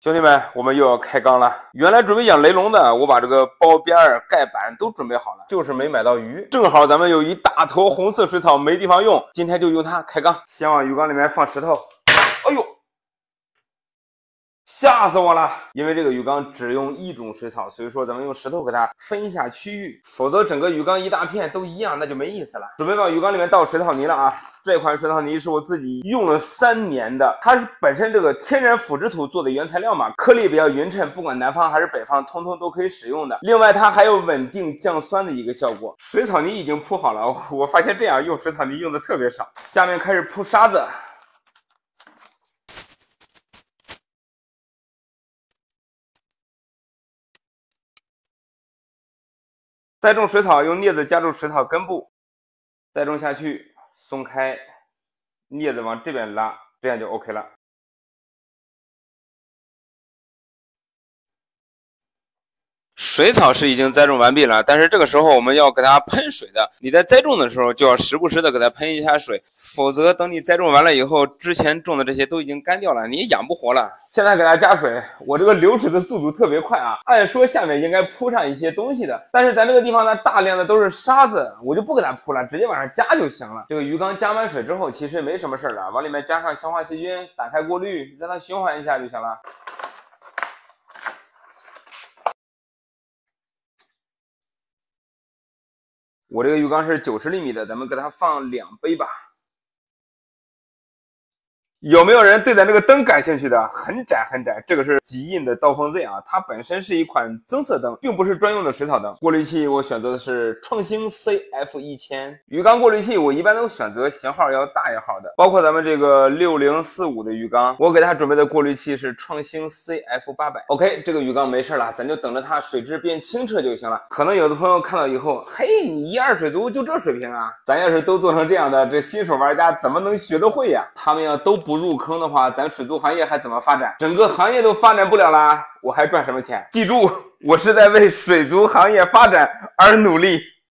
兄弟们，我们又要开缸了。原来准备养雷龙的，我把这个包边儿、盖板都准备好了，就是没买到鱼。正好咱们有一大坨红色水草没地方用，今天就用它开缸。先往鱼缸里面放石头。哎呦！吓死我了！因为这个鱼缸只用一种水草，所以说咱们用石头给它分一下区域，否则整个鱼缸一大片都一样，那就没意思了。准备往鱼缸里面倒水草泥了啊！这款水草泥是我自己用了3年的，它是本身这个天然腐殖土做的原材料嘛，颗粒比较匀称，不管南方还是北方，通通都可以使用的。另外，它还有稳定降酸的一个效果。水草泥已经铺好了，我发现这样用水草泥用的特别少。下面开始铺沙子。再种水草，用镊子夹住水草根部，再种下去，松开，镊子往这边拉，这样就 OK 了。水草是已经栽种完毕了，但是这个时候我们要给它喷水的。你在栽种的时候就要时不时的给它喷一下水，否则等你栽种完了以后，之前种的这些都已经干掉了，你也养不活了。现在给它加水，我这个流水的速度特别快啊！按说下面应该铺上一些东西的，但是咱这个地方呢，大量的都是沙子，我就不给它铺了，直接往上加就行了。这个鱼缸加满水之后，其实没什么事了，往里面加上消化细菌，打开过滤，让它循环一下就行了。我这个鱼缸是90厘米的，咱们给它放2杯吧。有没有人对咱这个灯感兴趣的？很窄很窄，这个是极印的刀锋 Z 啊，它本身是一款增色灯，并不是专用的水草灯。过滤器我选择的是创星 CF1000。鱼缸过滤器我一般都选择型号要大一号的，包括咱们这个6045的鱼缸，我给它准备的过滤器是创星 CF800。OK， 这个鱼缸没事了，咱就等着它水质变清澈就行了。可能有的朋友看到以后，嘿，你1、2水族就这水平啊？咱要是都做成这样的，这新手玩家怎么能学得会呀？他们要都不入坑的话，咱水族行业还怎么发展？整个行业都发展不了啦，我还赚什么钱？记住，我是在为水族行业发展而努力。